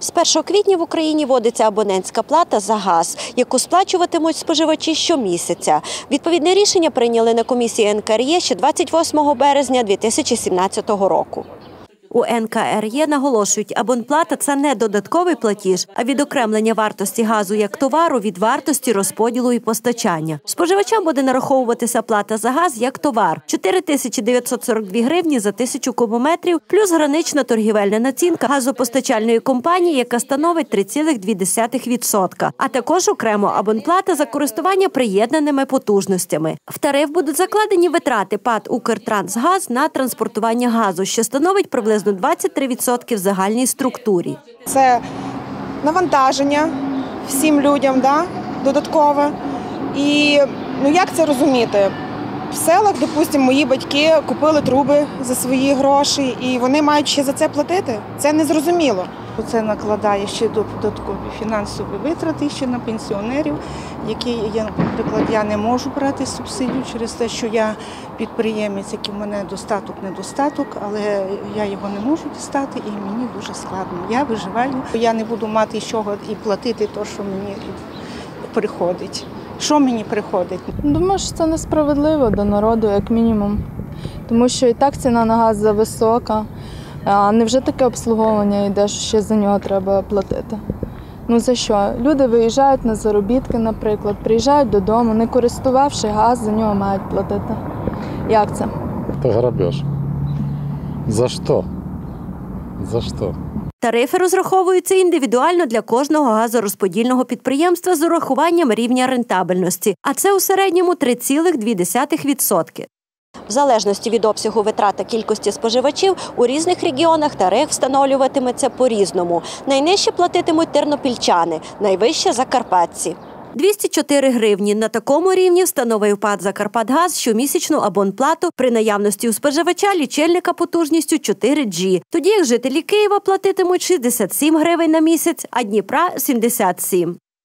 З 1 квітня в Україні вводиться абонентська плата за газ, яку сплачуватимуть споживачі щомісяця. Відповідне рішення прийняли на комісії НКРЕ ще 28 березня 2017 року. У НКРЕ наголошують, абонплата – це не додатковий платіж, а відокремлення вартості газу як товару від вартості розподілу і постачання. Споживачам буде нараховуватися плата за газ як товар – 4942 гривні за 1000 кубометрів, плюс гранична торгівельна націнка газопостачальної компанії, яка становить 3,2%, а також окремо абонплата за користування приєднаними потужностями. В тариф будуть закладені витрати ПАТ «Укртрансгаз» на транспортування газу, що становить приблизно 23% в загальній структурі. Це навантаження всім людям, додаткове. І як це розуміти? В селах, допустимо, мої батьки купили труби за свої гроші, і вони мають ще за це платити? Це незрозуміло. Це накладає ще додаткові фінансові витрати ще на пенсіонерів, які, наприклад, я не можу брати субсидію через те, що я підприємець, який в мене недостаток, але я його не можу дістати і мені дуже складно. Я виживаю, я не буду мати з чого і платити те, що мені приходить. Що мені приходить? Думаю, що це несправедливо до народу, як мінімум, тому що і так ціна на газ зависока. А невже таке обслуговування йде, що ще за нього треба платити? За що? Люди виїжджають на заробітки, наприклад, приїжджають додому, не користувавши газ, за нього мають платити. Як це? Це грабеж. За що? За що? Тарифи розраховуються індивідуально для кожного газорозподільного підприємства з урахуванням рівня рентабельності, а це у середньому 3,2%. В залежності від обсягу витрат та кількості споживачів, у різних регіонах тариф встановлюватиметься по-різному. Найнижче платитимуть тернопільчани, найвище – закарпатці. 204 гривні. На такому рівні встановив ПАТ «Закарпатгаз» щомісячну абонплату при наявності у споживача лічильника потужністю 4G. Тоді як жителі Києва платитимуть 67 гривень на місяць, а Дніпра – 77.